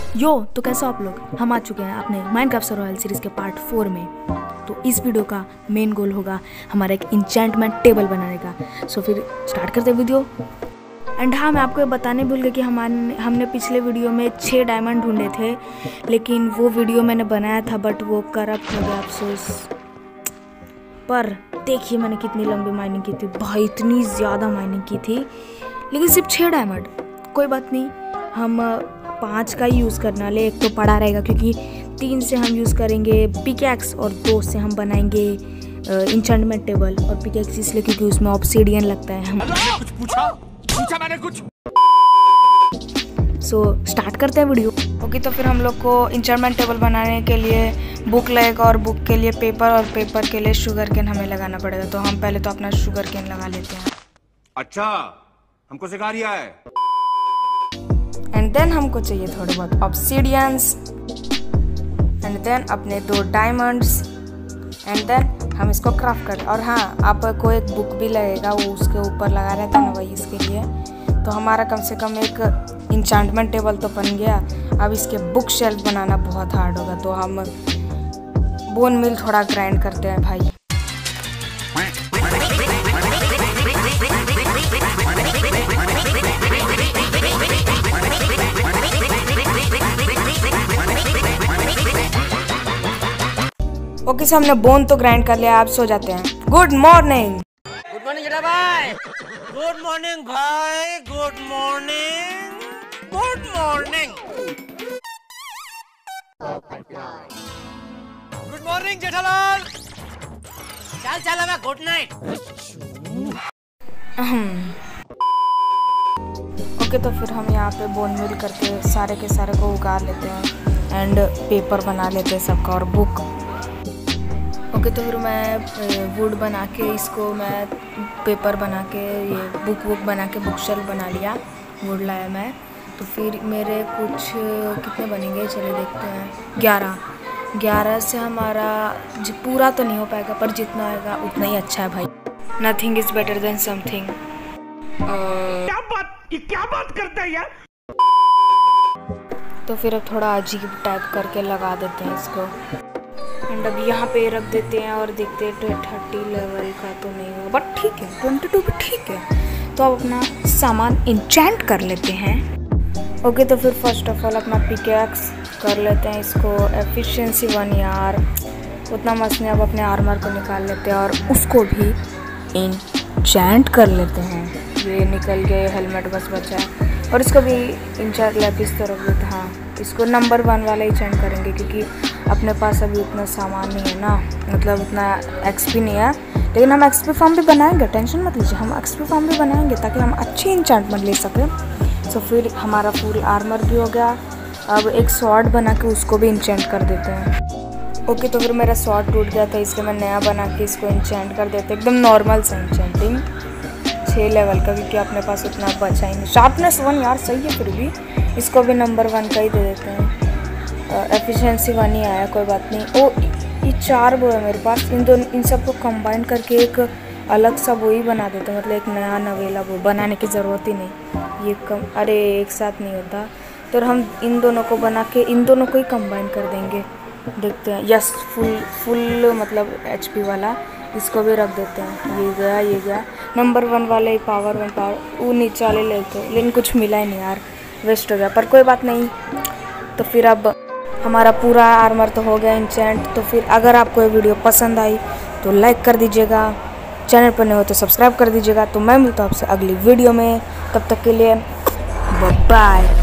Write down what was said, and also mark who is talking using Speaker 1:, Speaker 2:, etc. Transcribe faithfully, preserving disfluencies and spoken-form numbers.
Speaker 1: यो तो कैसे आप लोग, हम आ चुके हैं अपने माइनक्राफ्ट सर्वाइवल सीरीज़ के पार्ट फोर में। तो इस वीडियो का मेन गोल होगा हमारा एक इंचेंटमेंट टेबल बनाने का। सो फिर स्टार्ट करते हैं वीडियो। एंड हाँ, मैं आपको ये बताने भूल गई कि हमारे हमने पिछले वीडियो में छः डायमंड ढूंढे थे, लेकिन वो वीडियो मैंने बनाया था बट वो करप्ट हो गया, अफसोस। पर देखिए मैंने कितनी लंबी माइनिंग की थी भाई, इतनी ज़्यादा माइनिंग की थी, लेकिन सिर्फ छः डायमंड। कोई बात नहीं, हम पाँच का ही यूज़ करना ले, एक तो पड़ा रहेगा क्योंकि तीन से हम यूज़ करेंगे पिकैक्स और दो से हम बनाएंगे इंचेंटमेंट टेबल। और पिकैक्स इसलिए क्योंकि उसमें ऑब्सीडियन लगता है। हम
Speaker 2: कुछ पूछा पूछा मैंने कुछ
Speaker 1: सो so, स्टार्ट करते हैं वीडियो। ओके, तो फिर हम लोग को इंचेंटमेंट टेबल बनाने के लिए बुक लगेगा और बुक के लिए पेपर और पेपर के लिए शुगर केन हमें लगाना पड़ेगा। तो हम पहले तो अपना शुगर केन लगा लेते हैं।
Speaker 2: अच्छा, हमको सिखा रिया है।
Speaker 1: एंड देन हमको चाहिए थोड़े बहुत ऑब्सीडियंस, एंड देन अपने दो डायमंड्स, एंड देन हम इसको क्राफ्ट कर। और हाँ, आपको एक बुक भी लगेगा, वो उसके ऊपर लगा रहता है ना, वही इसके लिए। तो हमारा कम से कम एक इंचेंटमेंट टेबल तो बन गया। अब इसके बुक शेल्फ बनाना बहुत हार्ड होगा, तो हम बोन मिल थोड़ा ग्राइंड करते हैं भाई। ओके, सो हमने बोन तो ग्राइंड कर लिया, आप सो जाते हैं। Good morning.
Speaker 3: Good morning Jetha भाई। गुड मॉर्निंग भाई, good morning, good morning, good morning Jethalal. चल चल हमें गुड नाइट।
Speaker 1: ओके, तो फिर हम यहाँ पे बोन मिल करके सारे के सारे को उगाड़ लेते हैं एंड पेपर बना लेते हैं सबका और बुक। ओके, तो फिर मैं वुड बना के इसको मैं पेपर बना के ये बुक वुक बना के बुक शेल्फ बना लिया, वुड लाया मैं। तो फिर मेरे कुछ कितने बनेंगे, चलिए देखते हैं। ग्यारह ग्यारह से हमारा पूरा तो नहीं हो पाएगा, पर जितना आएगा उतना ही अच्छा है भाई। Nothing is better than something.
Speaker 2: क्या बात ये क्या बात करता है यार।
Speaker 1: तो फिर अब थोड़ा अजीब टाइप करके लगा देते हैं इसको, एंड अब यहाँ पे रख देते हैं और देखते हैं थर्टी लेवल का तो नहीं होगा, बट ठीक है, ट्वेंटी टू भी ठीक है। तो अब अपना सामान इंचेंट कर लेते हैं। ओके, तो फिर फर्स्ट ऑफ ऑल अपना पिकैक्स कर लेते हैं, इसको एफिशिएंसी वन यार उतना मस्त नहीं। अब अपने आर्मर को निकाल लेते हैं और उसको भी इंचेंट कर लेते हैं। ये निकल गए, हेलमेट बस बचा है, और इसको भी इंचेंट लेपिस तो रख देते हैं। हाँ, इसको नंबर वन वाला ही चेंज करेंगे क्योंकि अपने पास अभी उतना सामान नहीं है ना, मतलब उतना एक्सपी नहीं है। लेकिन हम एक्सपी फॉर्म भी बनाएंगे, टेंशन मत लीजिए, हम एक्सपी फॉर्म भी बनाएंगे ताकि हम अच्छी इंचेंटमेंट ले सकें। सो फिर हमारा फुल आर्मर भी हो गया। अब एक स्वॉर्ड बना के उसको भी इंचेंट कर देते हैं। ओके, तो फिर मेरा स्वॉर्ड टूट गया था, इसलिए मैं नया बना के इसको इंचेंट कर देते हैं, एकदम नॉर्मल सा इंचेंटिंग छः लेवल का, क्योंकि अपने पास उतना बचा ही नहीं। शार्पनेस वन यार सही है, फिर भी इसको भी नंबर वन का ही दे देते हैं। एफिशिएंसी वन ही आया, कोई बात नहीं। ओ, ये चार वो है मेरे पास, इन दोनों इन सबको कंबाइन करके एक अलग सा वो ही बना देते हैं, मतलब एक नया नवेला वो बनाने की ज़रूरत ही नहीं। ये कम अरे एक साथ नहीं होता, तो हम इन दोनों को बना के इन दोनों को ही कंबाइन कर देंगे। देखते हैं, यस फुल फुल मतलब एचपी वाला, इसको भी रख देते हैं। ये गया, ये गया नंबर वन वाले पावर वन पावर, वो नीचे वाले लेते, लेकिन कुछ मिला ही नहीं यार, वेस्ट हो गया, पर कोई बात नहीं। तो फिर अब हमारा पूरा आर्मर तो हो गया इंचेंट। तो फिर अगर आपको ये वीडियो पसंद आई तो लाइक कर दीजिएगा, चैनल पर नहीं हो तो सब्सक्राइब कर दीजिएगा। तो मैं मिलता हूँ आपसे अगली वीडियो में, तब तक के लिए बाय बाय।